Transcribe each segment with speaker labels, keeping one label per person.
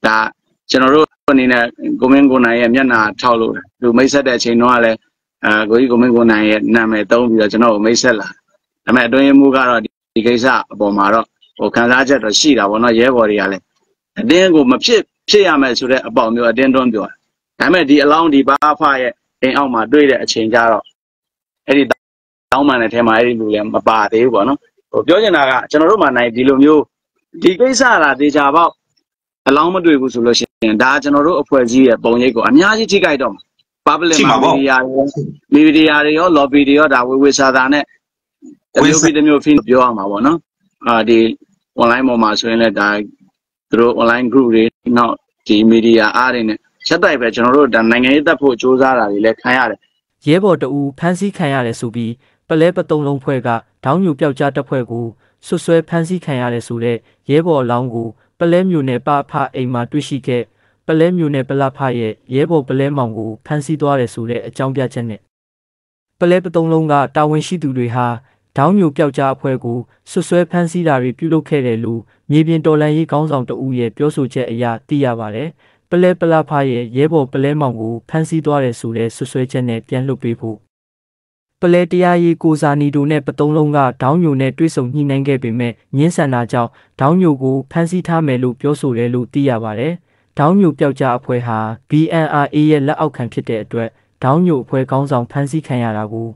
Speaker 1: that general in a Gomengona and Yana Talo, who may set that chain no ale, Gomengona, Name, don't be a general, may sell. I mean, don't you move out of the case up, Bomaro, or can I just a sheet? I will not hear what he and then go my ship, say I'm about me, I then don't do it. I mean, the along the bar fire in Alma, do it a change out. Any downman at him, I didn't do a bar, they were no. Jojanaga, General Man, Dilumio, the case are the Java. Along with the solution, that general of poesy at Bonigo, and Yaji Gaidom, Public Media, lobby the other with Sadane, will be the new thing of Yama, the online moments when I die through online group, not the media are in it. Shut up, general, than Nangata Pochozara, let Kayare.
Speaker 2: Yebo the U, Pansy Kayare Subi, Palepaton Long Puega, down you Piajata Puegu, so swear Pansy Kayare Sule, Yebo Longu. Palemu ne pa pa ema twishike, Palemu ne palapaye, Yebo Palemangu, Pansy Dware Sule, a Jambia Chenet. Palepatolonga, Darwin Shiduha, down you Piaja Puegu, so swear Pansy Dari Pulo Kerelu, maybe Dolai counts on the Uye, Pioso Tia, Tiavare, Palepalapaye, Yebo Palemangu, Pansy Dware Sule, so swear Chenet, Pianlo people. Paletia Gozani do ne patolonga, down you net twistle Ninenge bime, Ninsana Jow, down you go, Pansy Tamelu, Pioso Relu, Diavare, down you Piaja Pueha, BNRA la outcome kit, down you Pue counts on Pansy Kayaragu.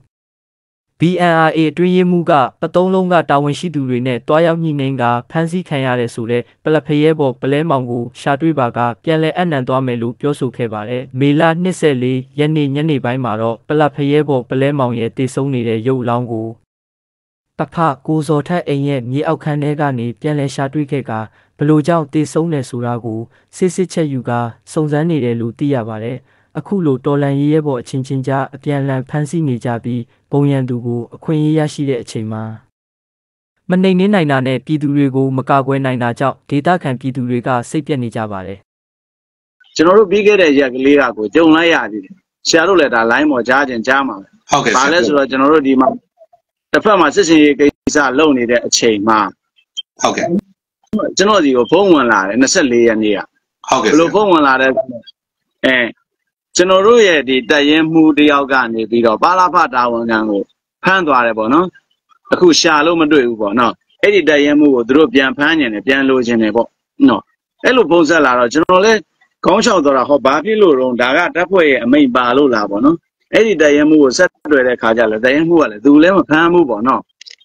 Speaker 2: BNRA 3 year muga, patolonga, Darwin Shidurine, Toya Ninga, Pansy Kayare Sule, Palapayebo, Palemangu, Shadribaga, Piale Anandamelu, Pioso Kevare, Mila Niseli, Yanni by Maro, Palapayebo, Palemang, Tisoni, Yo Longu. Papa goes or ta a ye, ye Alcanegani, Piale Shadrikega, Pelujao, Tisone Suragu, Sisicha Yuga, Sonzani de Lutia. Akulo Dolan Yebo Chinchinja, Pianlan Pansy Nijabi, Boyandugu, a Queen Yashi Chima. Monday Nine Pidurigo, Macagwe Nine Najao, Data can Piduriga, Sapien Nijabare.
Speaker 1: General Bigger Yagliago, don't lie. Shadow let a lime or judge and jama. Okay, General Dima. The farmer says he is alone in a chain, ma. Okay. General, your phone one lad, and a silly and near. Okay, phone one lad. Eh. General, the Dayamu de Algani, Vido, Balapata, Wangango, Pandware, no? A cool shallow Madu, no? Eddie Dayamu, drop Yampanian, a piano genebo. No. Hello, Bozella, General, Concho Dora, Babilo, Daga, that way, a main balo labo, no? Eddie Dayamu was set to the Kajala, Dayamu, do lemon pamu, no?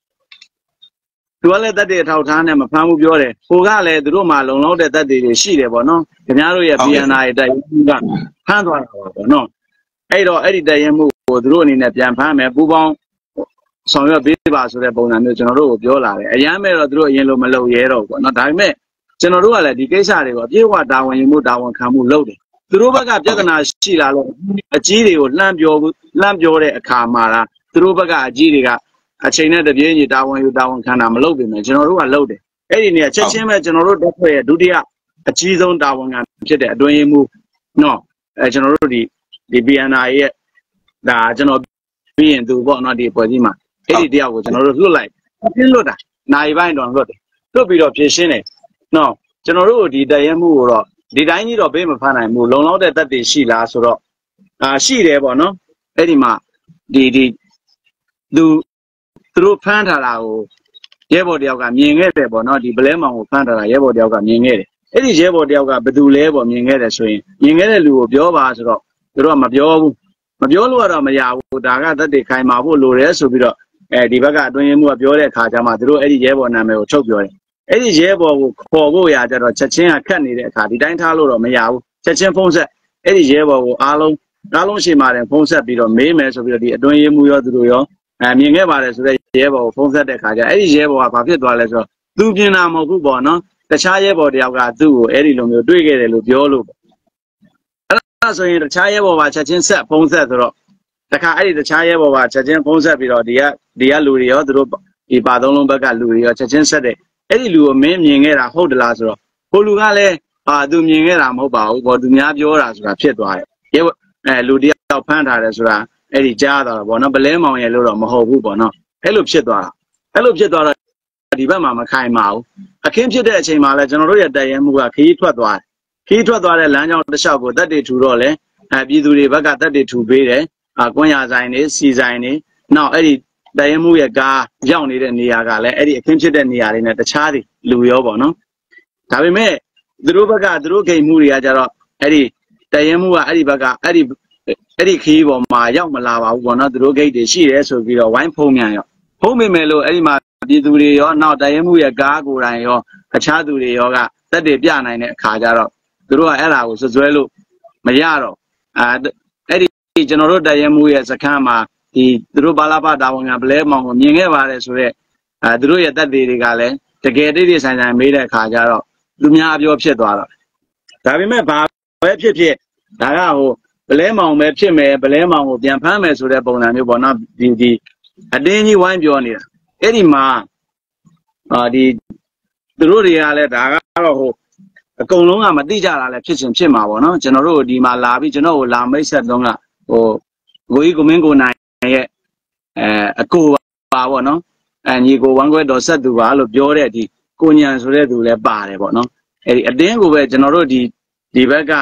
Speaker 1: To let that day at Tautan, a pamu biore, Pugale, the Roma, long that they see the bono, Canaria, BNI, Dayamu. No, Eddie Dayamu was ruining at Yampam, Bubon, some of the Bibas of the Bona, General Viola, a Yammer drew yellow mellow yellow, not I met. General, the Casari, you are down when you move down Camu loaded. The Rubaga Jagana Shila, a Giri or Lambjore, a Camara, the Rubaga Giriga, a chain of the Vienna down when you down Canam loading, General loaded. Eddie near Chachima, General, that way, Dudia, a cheese on down and doing move. No. General the BNI the general being do what not the Podima. Eddie deal was general like Loda. Now I find on Loda. To be of Jessine. No, General the Dayamu, did I need of Bama Pana move long that they see last or she there, no? Edima, the do through Pantala, Yebo Diaga, Ming, not the Blema of Pantala, Yebo Diaga, Ming. It is Yebo Diaga, Bedu Lebo, Mingere swing. Yingelu, Biova, Roma Bio, Mabiolo, Maya, Daga, that they came out, Lores, Ubiro, Divaga, doing more Biore, Kajama, through Eddie Yebo, Name, Chokyo. Eddie Yebo, Kogoya, that Chachina candidate, Dintalo, Maya, Chachin Ponce, Eddie Yebo, Alon, Shima, and Ponce, Bido, Maymers of the doing Muyo, Druyo, and Yingeva, Yebo, Ponce, the Kaja, Eddie Yebo, Papi Dollars, Dubina Mogubono. The Chayebo de Agadu, Eddie Lumio, Duigate, Lubiolo. So in the Chayebo, Chachin set, Ponce, the Kai, the Chayebo, Chachin Ponce, the Alurio, the Badolombaga Lurio, Chachin said, Eddie Lu, Mingera, hold the Lazaro. Polugale, do Mingera mobile, or do Miabioras, Rapidwire. Ludia Panta, Eddie Jada, Bonabelemo, and Luro Moho, Bono. Hello, Chedwa. Hello, Jedora. Mama Kai Mao. I came to the Chimala General Dayamu, Kitwa. ခီးထွက်သွားတဲ့လမ်းကြောင်းတစ်လျှောက်ကိုတက်တွေထူတော့လေပြည်သူတွေဘက်ကတက်တွေထူပေးတယ်ကွန်ရဆိုင်တွေစီဆိုင်တွေနောက်အဲ့ဒီတရင်မှုရဲ့ကားရောက်နေတဲ့နေရာကလည်းအဲ့ဒီအခင်းဖြစ်တဲ့နေရာတွေနဲ့တခြားတွေလူရောပေါ့နော်ဒါပေမဲ့သူတို့ဘက်ကသူတို့ဂိမ်းမှုတွေကကြတော့အဲ့ဒီတရင်မှုကအဲ့ဒီဘက်ကအဲ့ဒီခီးပေါ်မှာရောက်မလာပါဘူးပေါ့နော်သူတို့ဂိတ်တွေရှိတယ်ဆိုပြီးတော့ဝိုင်းဖုံးမြန်ရောဖုံးမိမယ်လို့အဲ့ဒီမှာပြည်သူတွေရောနောက်တရင်မှုရဲ့ကားကိုယ်တိုင်ရောအခြားသူတွေရောကတက်တွေပြနိုင်တဲ့အခါကျတော့သူတို့ကအဲ့ဒါကိုစွဲလို့မရတော့အဲ့ဒီကျွန်တော်တို့တရင်မှုရဲ့စခန်းမှာဒီသူတို့ဘာလာပတာဝန်ခံပလဲမောင်ကိုမြင်ခဲ့ပါတယ်ဆိုတော့သူတို့ရဲ့တက်တွေကလည်းတကယ်တိတိဆိုင်ဆိုင်မေးတဲ့အခါကျတော့သူများအပြောဖြစ်သွားတော့ဒါပေမဲ့ဘာပဲဖြစ်ဒါကဟိုပလဲမောင်ပဲဖြစ်မယ်ပလဲမောင်ကိုပြန်ဖမ်းမယ်ဆိုတဲ့ပုံစံမျိုးပေါ့နော်ဒီအတင်းကြီးဝိုင်းပြောနေတာအဲ့ဒီမှာဒီသူတို့တွေကလည်းဒါကတော့ဟိုအကုန်လုံးကမသိကြတာလည်းဖြစ်မှာပေါ့နော်ကျွန်တော်တို့ဒီမှာလာပြီးကျွန်တော်ကိုလာမိတ်ဆက်တော့ကဟိုကိုကြီးကိုမင်းကိုနိုင်ရဲ့အကိုပါပေါ့နော်ညီကိုဝမ်းခွဲတော်ဆက်သူပါလို့ပြောတဲ့ဒီကိုညံဆိုတဲ့သူလည်းပါတယ်ပေါ့နော်အဲ့ဒီအတင်းကိုပဲကျွန်တော်တို့ဒီဘက်က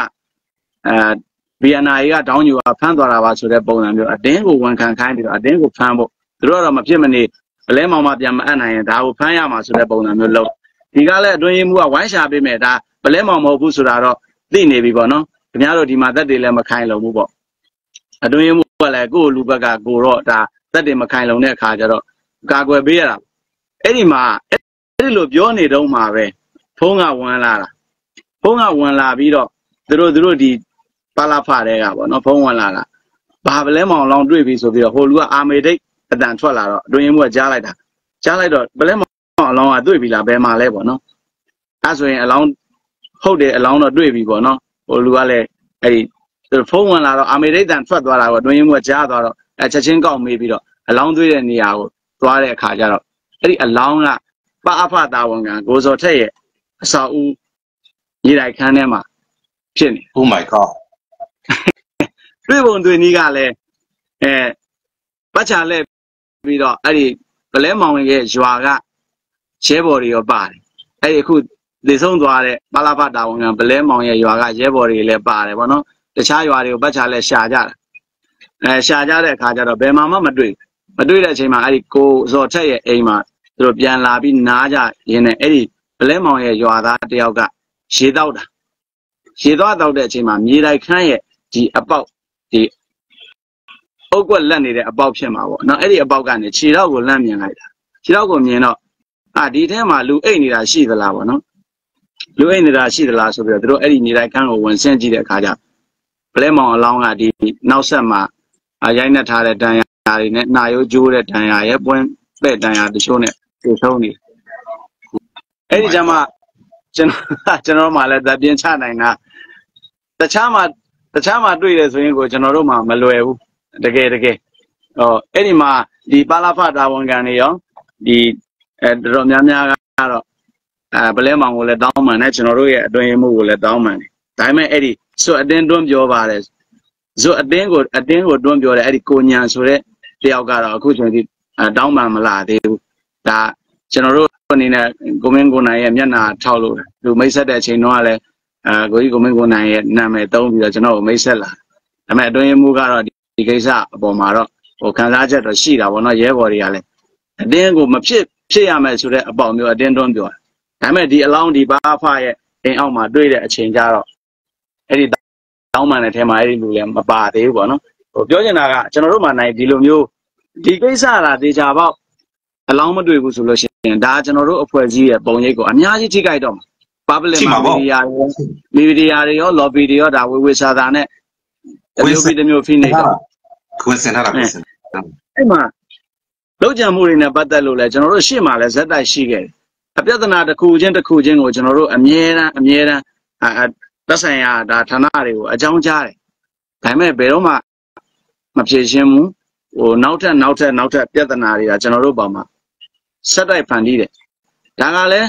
Speaker 1: BNI ကတောင်းယူဖမ်းသွားတာပါဆိုတဲ့ပုံစံမျိုးအတင်းကိုဝန်ခံခိုင်းပြီးတော့အတင်းကိုဖမ်းဖို့သူတို့ကတော့မဖြစ်မနေပလဲမောင်မှပြန်မအပ်နိုင်ရင်ဒါကိုဖမ်းရမှာဆိုတဲ့ပုံစံမျိုးလုပ်ဒီကလည်းအတွင်းရေးမှုကဝိုင်းရှာပေးမယ်ဒါပလဲမောင်မဟုတ်ဘူးဆိုတာတော့သိနေပြီပေါ့နော်ခင်ဗျားတို့ဒီမှာသက်တွေလည်းမခိုင်းလုံဘူးပေါ့အတွင်းရေးမှုကလည်းကိုယ့်လူဘက်ကကိုတော့ဒါသက်တွေမခိုင်းလုံတဲ့အခါကျတော့ကာကွယ်ပေးရတာအဲ့ဒီမှာအဲ့ဒီလိုပြောနေတော့မှပဲဖုန်းကဝင်လာတာဖုန်းကဝင်လာပြီးတော့သူတို့ဒီပါလာဖတဲ့ကပေါ့နော်ဖုံးဝင်လာတာဘာပလဲမောင်လောင်တွေ့ပြီဆိုပြီးတော့ဟိုလူကအာမေဒိတ်အတန်ထွက်လာတော့အတွင်းမှုကကြားလိုက်တော့ပလဲမောင်အလောင်းကတွေ့ပြီလားဘယ်မှာလဲပေါ့နော်အဲဆိုရင်အလောင်းဟုတ်တယ်အလောင်းတော့တွေ့ပြီပေါ့နော်ဟိုလူကလည်းအဲ့ဒီဖုံးဝင်လာတော့အာမေဒိတ်တန်ထွက်သွားတာပေါ့အတွင်းမှုကကြားသွားတော့ချက်ချင်းကောက်မေးပြီးတော့အလောင်းတွေ့တဲ့နေရာကိုသွားတဲ့အခါကျတော့အဲ့ဒီအလောင်းကပအဖတာဝန်ခံကိုစောထက်ရဲ့အစာဦးညီတိုင်းခန်းထဲမှာဖြစ်နေ
Speaker 3: Oh my god
Speaker 1: တွေ့ပုံတွေ့နည်းကလည်းပတ်ချလဲပြီးတော့အဲ့ဒီပလဲမောင်ရဲ့ရွာကရဲဘော်တွေရောပါတယ်အဲ့ဒီအခုလေဆုံးသွားတဲ့ပါလာဖတာဝန်ခံပလဲမောင်ရဲ့ရွာကရဲဘော်တွေလည်းပါတယ်ဗောနော်တခြားရွာတွေကိုပတ်ချလဲရှာကြတာရှာကြတဲ့အခါကျတော့ဘယ်မှာမှမတွေ့တဲ့အချိန်မှာအဲ့ဒီကိုဇော်ထက်ရဲ့အိမ်မှာသူတို့ပြန်လာပြီးနားကြရင်းနဲ့အဲ့ဒီပလဲမောင်ရဲ့ရွာသားတယောက်ကရေတောက်တာရေသွားတောက်တဲ့အချိန်မှာမြေတိုင်ခန်းရဲ့ဒီအပေါက်ဒီအုတ်ကွက်လက်နေတဲ့အပေါက်ဖြစ်မှာပေါ့နော်အဲ့ဒီအပေါက်ကနေခြေထောက်ကိုလန့်မြင်လိုက်တာခြေထောက်ကိုမြင်တော့ဒီထဲမှာလူအိတ်နေတာရှိသလားပေါ့နော်လူအိတ်နေတာရှိသလားဆိုပြီးတော့သူတို့အဲ့ဒီနေတိုင်းခန်းကိုဝင်ဆင်းကြည့်တဲ့အခါကျပလဲမောင်အလောင်းကဒီနောက်ဆက်မှာရိုက်နှက်ထားတဲ့တန်ရာတွေနဲ့နှာရိုးကျိုးတဲ့တန်ရာရဲ့ပွင့်ပဲ့တန်ရာတချို့နဲ့ပြဆုံးနေအဲ့ဒီကျမှကျွန်တော်မှလည်းသပြင်းချနိုင်တာတခြားမှာတွေ့တယ်ဆိုရင်ကိုကျွန်တော်တို့မှမလွယ်ဘူးတကယ်အဲ့ဒီမှာဒီပါလာဖတာဝန်ခံတွေရောဒီတော်တော်များများကတော့ပလဲမောင်ကိုလည်းတောင်းပန်တယ်ကျွန်တော်တို့ရဲ့အတွင်းမှုကိုလည်းတောင်းပန်တယ်ဒါပေမဲ့အဲ့ဒီဇွတ်အတင်းတွန်းပြောပါတယ်ဇွတ်အတင်းကိုတွန်းပြောတယ်အဲ့ဒီကိုညာဆိုတဲ့တယောက်ကတော့အခုချိန်ထိတောင်းပန်မလာသေးဘူးဒါကျွန်တော်တို့အနေနဲ့ကိုမင်းကိုနိုင်ရဲ့မျက်နှာထောက်လို့လူမိတ်ဆက်တဲ့အချိန်တော့လည်းကိုကြီးကိုမင်းကိုနိုင်ရဲ့နာမည်သုံးပြီးတော့ကျွန်တော်ကိုမိတ်ဆက်လာဒါပေမဲ့အတွင်းမှုကတော့ဒီကိစ္စအပေါ်မှာတော့ဟိုခံစားချက်တော့ရှိတာပေါ့နော်ရဲဘော်တွေကလည်းအတင်းကိုမဖြစ်ရမယ်ဆိုတဲ့အပေါက်မျိုးအတင်းတွန်းပြောဒါပေမဲ့ဒီအလောင်းဒီဘာဖရဲ့အိမ်အောက်မှာတွေ့တဲ့အချိန်ကျတော့အဲ့ဒီတောင်းပန်တဲ့ထဲမှာအဲ့ဒီလူလည်းမပါသေးဘူးပေါ့နော်ဟိုပြောချင်တာကကျွန်တော်တို့မှနိုင်ဒီလိုမျိုးဒီကိစ္စလားဒေချာပေါက်အလောင်းမတွေ့ဘူးဆိုလို့ရှိရင်ဒါကျွန်တော်တို့အဖွဲ့အစည်းရဲ့ပုံရိပ်ကိုအများကြီးထိခိုက်တော့မှာ public မှာမီဒီယာတွေရော lobby တွေရောဒါဝေစာသားနဲ့တမျိုးဖိနေတော့
Speaker 3: ခွင့်စင်ထားတာ
Speaker 1: အဲ့မှာလောက်ကြံမှုတွေနဲ့ပတ်သက်လို့လဲကျွန်တော်တို့ရှေ့မှာလဲဇက်တိုက်ရှိခဲ့တယ်အပြဿနာတစ်ခုချင်းကိုကျွန်တော်တို့အမြဲတမ်းသက်ဆိုင်ရာဒါဌာနတွေကိုအကြောင်းကြားတယ်ဒါပေမဲ့ဘယ်တော့မှမဖြေရှင်းဘူးဟိုနောက်ထပ်ပြဿနာတွေကကျွန်တော်တို့ပေါ်မှာဆက်တိုက်ဖန်တီးတယ်ဒါကလည်း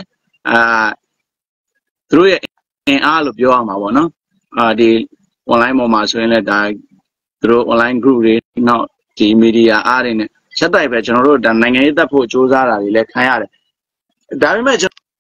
Speaker 1: သူတို့ရဲ့အင်အားလို့ပြောရမှာပေါ့နော်ဒီ online ပေါ်မှာဆိုရင်လည်းဒါသူတို့ online group တွေနောက်ဒီ media အားတွေနဲ့ဆက်တိုက်ပဲကျွန်တော်တို့ဒါနိုင်ငံရေးတက်ဖို့စ조사တာတွေလည်းခံရတယ်ဒါပေမဲ့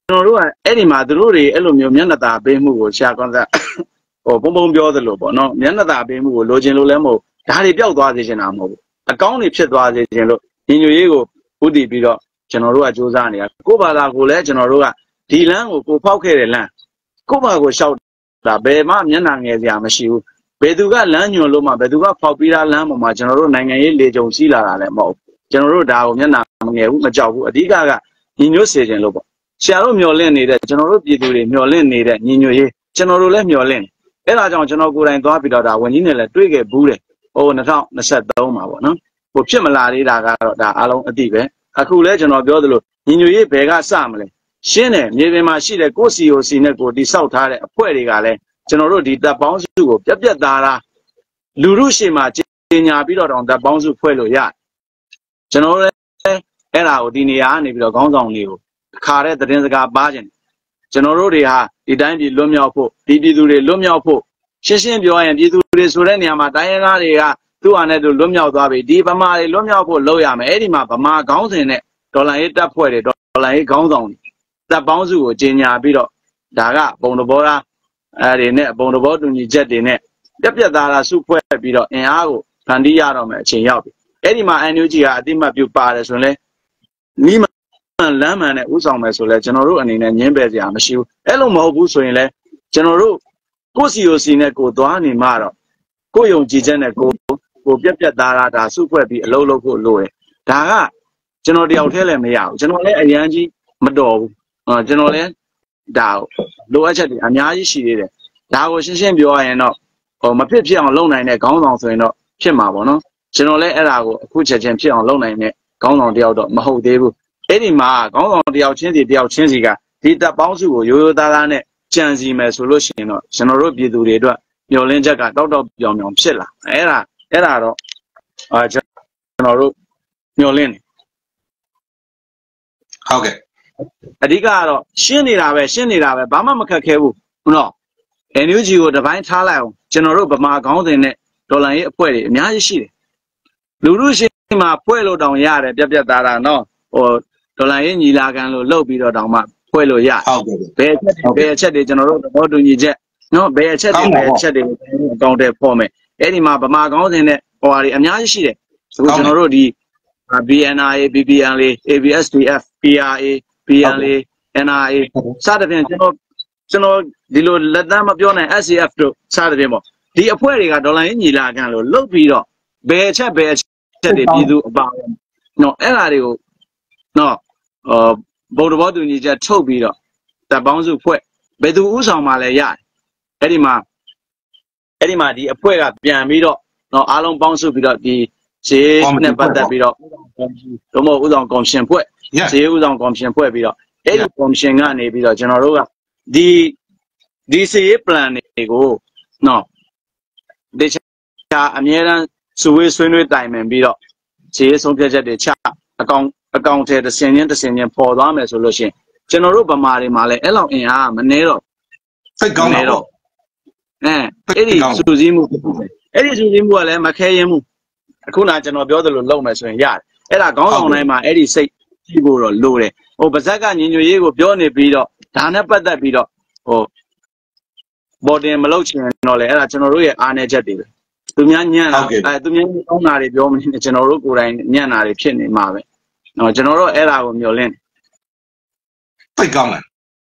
Speaker 1: တော်တို့ကအဲ့ဒီမှာသူတို့တွေအဲ့လိုမျိုးမျက်နှာသာပေးမှုကိုရှာကွန်သက်ဟိုပုံပြောသလိုပေါ့နော်မျက်နှာသာပေးမှုကိုလိုချင်လို့လည်းမဟုတ်ဒါတွေပျောက်သွားစေချင်တာမဟုတ်ဘူးအကောင်းတွေဖြစ်သွားစေချင်လို့ညီညွတ်ရေးကိုဥတည်ပြီးတော့ကျွန်တော်တို့ကစူးစမ်းနေတာကိုယ့်ဘာသာကိုလည်းကျွန်တော်တို့ကဒီလမ်းကိုဖောက်ခဲ့တဲ့လမ်းကိုယ့်ဘာကိုရှောက်တာဘယ်မှမျက်နှာငယ်စရာမရှိဘူးဘယ်သူကလမ်းညွှန်လို့မှဘယ်သူကဖောက်ပြီးသားလမ်းပေါ်မှာကျွန်တော်တို့နိုင်ငံရေးလေကြုံစီးလာတာလည်းမဟုတ်ကျွန်တော်တို့ဒါကိုမျက်နှာမငယ်ဘူးမကြောက်ဘူးအဓိကညီညွတ်စေခြင်းလို့ပေါ့ဆရာတို့မျှော်လင့်နေတဲ့ကျွန်တော်တို့ပြည်သူတွေမျှော်လင့်နေတဲ့ညီညွတ်ရေးကျွန်တော်တို့လည်းမျှော်လင့်အဲ့ဒါကြောင့်ကျွန်တော်ကိုယ်တိုင်သွားပြီးတော့ဒါဝန်ကြီးနဲ့လည်းတွေ့ခဲ့ဘူးတယ်ဟို2023မှာပေါ့နော်ဟိုဖြစ်မလာသေးတာကတော့ဒါအားလုံးအတိပဲအခုလဲကျွန်တော်ပြောသလိုညီညွတ်ရေးဘယ်ကစမလဲရှင်းတယ်မြေပြင်မှာရှိတဲ့ကို COC နဲ့ကိုတိဆောက်ထားတဲ့အဖွဲ့တွေကလည်းကျွန်တော်တို့ဒီတပ်ပေါင်းစုကိုပြက်ပြက်သားသားလူမှုရှေ့မှာကြီးညာပြီးတော့တပ်ပေါင်းစုဖွဲ့လို့ရကျွန်တော်လည်းအဲ့ဒါကိုဒီနေရာကနေပြီးတော့ခေါင်းဆောင်လေးကိုခါတဲ့သတင်းစကားပါခြင်းကျွန်တော်တို့တွေဟာဒီတိုင်းပြည်လွတ်မြောက်ဖို့ဒီပြည်သူတွေလွတ်မြောက်ဖို့ရှင်းရှင်းပြောရင်ပြည်သူတွေဆိုတဲ့နေရာမှာတိုင်းရင်းသားတွေကသူ့ဟာနဲ့သူလွတ်မြောက်သွားပြီဒီဗမာတွေလွတ်မြောက်ဖို့လုပ်ရမယ်အဲ့ဒီမှာဗမာခေါင်းစဉ်နဲ့ဒေါ်လာရေးတပ်ဖွဲ့တွေဒေါ်လာရေးခေါင်းဆောင်တပ်ပေါင်းစုကိုကြီးညာပြီးတော့ဒါကပုံတဘောသားအဲ့ဒီနဲ့ပုံတဘောတူညီချက်တွေနဲ့ပြက်ပြက်သားသားစုဖွဲ့ပြီးတော့အင်အားကိုဖန်တီးရတော့မယ်အချိန်ရောက်ပြီအဲ့ဒီမှာ NUG ကအတိမတ်ပြုပါတယ်ဆိုရင်လေနီးမလမ်းမှန်နဲ့ဥဆောင်မယ်ဆိုလဲကျွန်တော်တို့အနေနဲ့ညင်းပယ်စရာမရှိဘူးအဲ့လိုမဟုတ်ဘူးဆိုရင်လဲကျွန်တော်တို့ကို COC နဲ့ကိုသွားနေမှတော့ကိုယုံကြည်ချက်နဲ့ကိုပြက်ပြက်သားသားဒါစုဖွဲ့ပြီးအလုပ်လုပ်ဖို့လိုတယ်ဒါကကျွန်တော်တယောက်တည်းလည်းမရဘူးကျွန်တော်လည်းအရန်ကြီးမတော်ဘူးကျွန်တော်လည်းဒါလိုအပ်ချက်တွေအများကြီးရှိသေးတယ်ဒါကိုရှင်းရှင်းပြောရရင်တော့ဟိုမဖြစ်ဖြစ်အောင်လုပ်နိုင်တဲ့ခေါင်းဆောင်ဆိုရင်တော့ဖြစ်မှာပေါ့နော်ကျွန်တော်လည်းအဲ့ဒါကိုအခုချက်ချင်းဖြစ်အောင်လုပ်နိုင်တဲ့ခေါင်းဆောင်တယောက်တော့မဟုတ်သေးဘူးအဲ့ဒီမှာခေါင်းဆောင်တယောက်ချင်းစီကဒီတပ်ပေါင်းစုကိုရိုးရိုးသားသားနဲ့ကြံစီမယ်ဆိုလို့ရှိရင်တော့ကျွန်တော်တို့ပြည်သူတွေအတွက်မျှော်လင့်ချက်ကတောက်ပြောင်ဖြစ်လာအဲ့ဒါတော့ကျွန်တော်တို့မျှော်လင့်နေ
Speaker 3: ဟုတ်ကဲ့
Speaker 1: အဓိကကတော့ရှင်းနေတာပဲဘာမှမခက်ခဲဘူးဟုတ်တော့ NUG ကိုတပိုင်းထားလိုက်အောင်ကျွန်တော်တို့ဗမာခေါင်းစဉ်နဲ့ဒေါ်လာရေးအဖွဲ့တွေအများကြီးရှိတယ်လူလူရှိမှာဖွဲ့လို့တောင်ရတယ်ပြက်သားသားနော်ဟိုဒေါ်လာရေးညီလာခံလို့လှုပ်ပြီးတော့တောင်မှဖွဲ့လို့ရဘယ်အချက်တွေကျွန်တော်တို့သဘောတူညီချက်နော်ဘယ်အချက်တွေအကောင့်တွေပေါ်မယ်အဲ့ဒီမှာဗမာခေါင်းစဉ်နဲ့ဟိုဟာတွေအများကြီးရှိတယ်အခုကျွန်တော်တို့ဒီ BNRA BBNA ABSDF PRA PNA NRA စသဖြင့်ကျွန်တော်ဒီလိုလက်သမ်းမပြောနိုင် SCF တို့စသဖြင့်ပေါ့ဒီအဖွဲ့တွေကဒေါ်လာရေးညီလာခံလို့လှုပ်ပြီးတော့ဘယ်အချက်တွေပြည်သူအပါနော်အဲ့ဒါတွေကိုနော်ဘုံတော်တူညီချက်ထုတ်ပြီးတော့တပ်ပေါင်းစုဖွဲ့ဘယ်သူဥဆောင်မှလည်းရတယ်အဲ့ဒီမှာဒီအဖွဲ့ကပြန်ပြီးတော့နော်အားလုံးပေါင်းစုပြီးတော့ဒီဈေးနဲ့ပတ်သက်ပြီးတော့တို့မဟုတ်ဥဆောင်ကော်မရှင်ဖွဲ့ဈေးဥဆောင်ကော်မရှင်ဖွဲ့ပြီးတော့အဲ့ဒီကော်မရှင်ကနေပြီးတော့ကျွန်တော်တို့ကဒီဈေး plan တွေကိုနော်ဒီချာအမြဲတမ်းဆွေးနွေးတိုင်ပင်ပြီးတော့ဈေးဆုံးဖြတ်ချက်တွေချအကောင်ထဲတစ်စင်ချင်းပေါ်သွားမယ်ဆိုလို့ရှိရင်ကျွန်တော်တို့ဗမာတွေမှာလည်းအဲ့လောက်အင်အားမနှဲတော့
Speaker 3: စိတ်ကောင်းတော့
Speaker 1: အဲ့ဒီစူးစီးမှုကလည်းမခဲရင်မှုအခုနကျွန်တော်ပြောသလိုလုပ်မယ်ဆိုရင်ရတယ်အဲ့ဒါခေါင်းဆောင်တိုင်းမှာအဲ့ဒီစိတ်ရှိဖို့တော့လိုတယ်ဟိုဗဇက်ကညီညွတ်ရေးကိုပြောနေပြီးတော့ဒါနဲ့ပတ်သက်ပြီးတော့ဟိုဘော်တင်မလုပ်ချင်တော့လေအဲ့ဒါကျွန်တော်တို့ရဲ့အားနည်းချက်တွေပဲသူများညံ့တာသူများကောင်းတာတွေပြောမနေနဲ့ကျွန်တော်တို့ကိုယ်တိုင်ညံ့တာတွေဖြစ်နေမှာပဲနော်ကျွန်တော်တို့အဲ့ဒါကိုမျှော်လင့်
Speaker 3: စိတ်ကောင်းတယ်